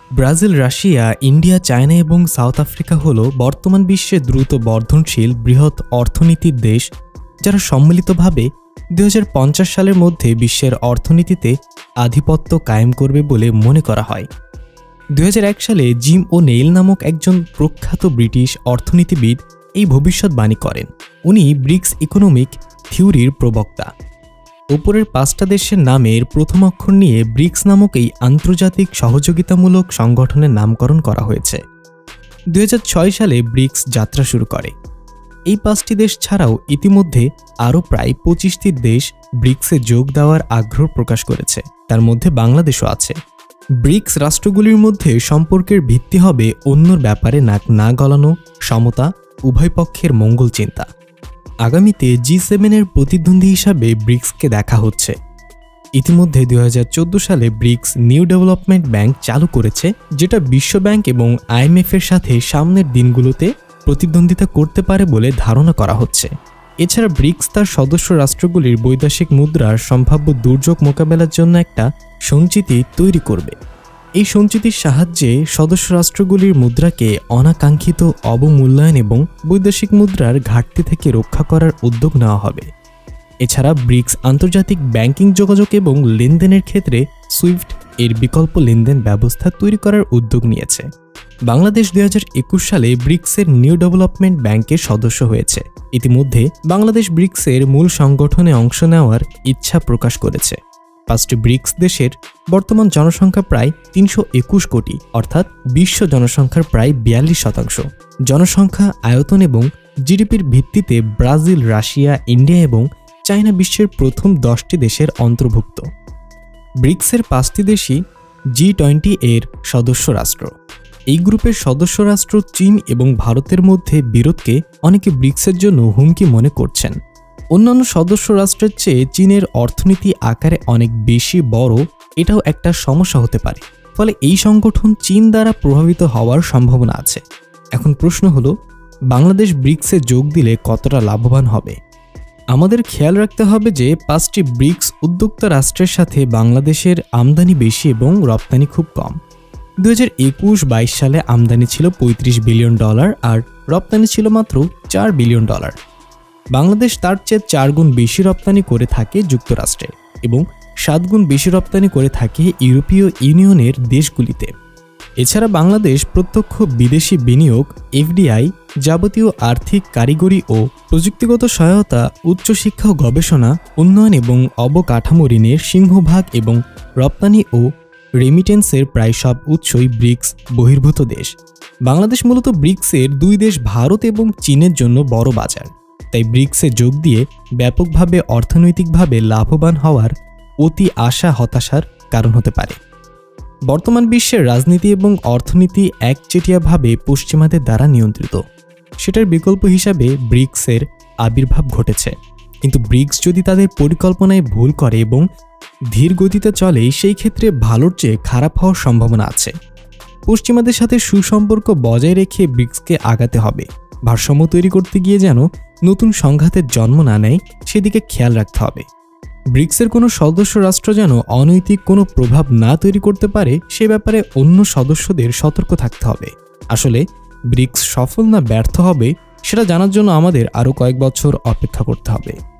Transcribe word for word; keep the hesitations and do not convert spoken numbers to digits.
Brazil, Russia, India, China এবং South Africa হল বর্তমান বিশ্বে দ্রুত বর্ধনশীল বৃহৎ অর্থনীতির দেশ, যারা সম্মিলিতভাবে দুই হাজার পঞ্চাশ সালের মধ্যে বিশ্বের অর্থনীতিতে আধিপত্য কায়েম করবে বলে মনে করা হয়। দুই হাজার এক সালে জিম ও নেইল নামক একজন প্রখ্যাত ব্রিটিশ অর্থনীতিবিদ এই ভবিষ্যৎবাণী করেন। উনি ব্রিক্স ইকোনমিক থিওরির প্রবক্তা। উপরের পাঁচটা দেশের নামের প্রথম অক্ষর নিয়ে ব্রিক্স নামক এই আন্তর্জাতিক সহযোগিতামূলক সংগঠনের নামকরণ করা হয়েছে। দুই হাজার ছয় সালে ব্রিক্স যাত্রা শুরু করে। এই পাঁচটি দেশ ছাড়াও ইতিমধ্যে আরও প্রায় পঁচিশটি দেশ ব্রিক্সে যোগ দেওয়ার আগ্রহ প্রকাশ করেছে, তার মধ্যে বাংলাদেশও আছে। ব্রিক্স রাষ্ট্রগুলির মধ্যে সম্পর্কের ভিত্তি হবে অন্যর ব্যাপারে নাক না গলানো, সমতা, উভয় পক্ষের মঙ্গল চিন্তা। আগামীতে জি সেভেনের প্রতিদ্বন্দ্বী হিসাবে ব্রিক্সকে দেখা হচ্ছে। ইতিমধ্যে দুই হাজার চোদ্দ সালে ব্রিক্স নিউ ডেভেলপমেন্ট ব্যাংক চালু করেছে, যেটা বিশ্ব ব্যাংক এবং আইএমএফ এর সাথে সামনের দিনগুলোতে প্রতিদ্বন্দ্বিতা করতে পারে বলে ধারণা করা হচ্ছে। এছাড়া ব্রিক্স তার সদস্য রাষ্ট্রগুলির বৈদেশিক মুদ্রার সম্ভাব্য দুর্যোগ মোকাবেলার জন্য একটা সঞ্চিতি তৈরি করবে। এই সঞ্চিতির সাহায্যে সদস্য রাষ্ট্রগুলির মুদ্রাকে অনাকাঙ্ক্ষিত অবমূল্যায়ন এবং বৈদেশিক মুদ্রার ঘাটতি থেকে রক্ষা করার উদ্যোগ নেওয়া হবে। এছাড়া ব্রিক্স আন্তর্জাতিক ব্যাংকিং যোগাযোগ এবং লেনদেনের ক্ষেত্রে সুইফট এর বিকল্প লেনদেন ব্যবস্থা তৈরি করার উদ্যোগ নিয়েছে। বাংলাদেশ দুই হাজার একুশ সালে ব্রিক্সের নিউ ডেভেলপমেন্ট ব্যাংকের সদস্য হয়েছে। ইতিমধ্যে বাংলাদেশ ব্রিক্সের মূল সংগঠনে অংশ নেওয়ার ইচ্ছা প্রকাশ করেছে। পাঁচটি ব্রিক্স দেশের বর্তমান জনসংখ্যা প্রায় তিনশো একুশ কোটি, অর্থাৎ বিশ্ব জনসংখ্যার প্রায় বিয়াল্লিশ শতাংশ। জনসংখ্যা, আয়তন এবং জিডিপির ভিত্তিতে ব্রাজিল, রাশিয়া, ইন্ডিয়া এবং চায়না বিশ্বের প্রথম দশটি দেশের অন্তর্ভুক্ত। ব্রিক্সের পাঁচটি দেশই জি টোয়েন্টি এর সদস্য রাষ্ট্র। এই গ্রুপের সদস্য রাষ্ট্র চীন এবং ভারতের মধ্যে বিরোধকে অনেকে ব্রিক্সের জন্য হুমকি মনে করছেন। অন্যান্য সদস্য রাষ্ট্রের চেয়ে চীনের অর্থনীতি আকারে অনেক বেশি বড়, এটাও একটা সমস্যা হতে পারে। ফলে এই সংগঠন চীন দ্বারা প্রভাবিত হওয়ার সম্ভাবনা আছে। এখন প্রশ্ন হলো, বাংলাদেশ ব্রিক্সে যোগ দিলে কতটা লাভবান হবে? আমাদের খেয়াল রাখতে হবে যে পাঁচটি ব্রিক্স উদ্যোক্তা রাষ্ট্রের সাথে বাংলাদেশের আমদানি বেশি এবং রপ্তানি খুব কম। দুই হাজার একুশ বাইশ সালে আমদানি ছিল পঁয়ত্রিশ বিলিয়ন ডলার আর রপ্তানি ছিল মাত্র চার বিলিয়ন ডলার। বাংলাদেশ তার চেয়ে চার গুণ বেশি রপ্তানি করে থাকে যুক্তরাষ্ট্রে এবং সাত গুণ বেশি রপ্তানি করে থাকে ইউরোপীয় ইউনিয়নের দেশগুলিতে। এছাড়া বাংলাদেশ প্রত্যক্ষ বিদেশি বিনিয়োগ, এফডিআই, যাবতীয় আর্থিক, কারিগরি ও প্রযুক্তিগত সহায়তা, উচ্চশিক্ষা ও গবেষণা, উন্নয়ন এবং অবকাঠামো ঋণের সিংহভাগ এবং রপ্তানি ও রেমিটেন্সের প্রায় সব উৎসই ব্রিক্স বহির্ভূত দেশ। বাংলাদেশ মূলত ব্রিক্সের দুই দেশ ভারত এবং চীনের জন্য বড় বাজার। তাই ব্রিক্সে যোগ দিয়ে ব্যাপকভাবে অর্থনৈতিকভাবে লাভবান হওয়ার অতি আশা হতাশার কারণ হতে পারে। বর্তমান বিশ্বের রাজনীতি এবং অর্থনীতি একচেটিয়াভাবে পশ্চিমাদের দ্বারা নিয়ন্ত্রিত। সেটার বিকল্প হিসাবে ব্রিক্সের আবির্ভাব ঘটেছে। কিন্তু ব্রিক্স যদি তাদের পরিকল্পনায় ভুল করে এবং ধীর গতিতে চলে, সেই ক্ষেত্রে ভালোর চেয়ে খারাপ হওয়ার সম্ভাবনা আছে। পশ্চিমাদের সাথে সুসম্পর্ক বজায় রেখে ব্রিক্সকে আগাতে হবে। ভারসাম্য তৈরি করতে গিয়ে যেন নতুন সংঘাতের জন্ম না নেয়, সেদিকে খেয়াল রাখতে হবে। ব্রিক্সের কোনো সদস্য রাষ্ট্র যেন অনৈতিক কোনো প্রভাব না তৈরি করতে পারে, সে ব্যাপারে অন্য সদস্যদের সতর্ক থাকতে হবে। আসলে ব্রিক্স সফল না ব্যর্থ হবে, সেটা জানার জন্য আমাদের আরও কয়েক বছর অপেক্ষা করতে হবে।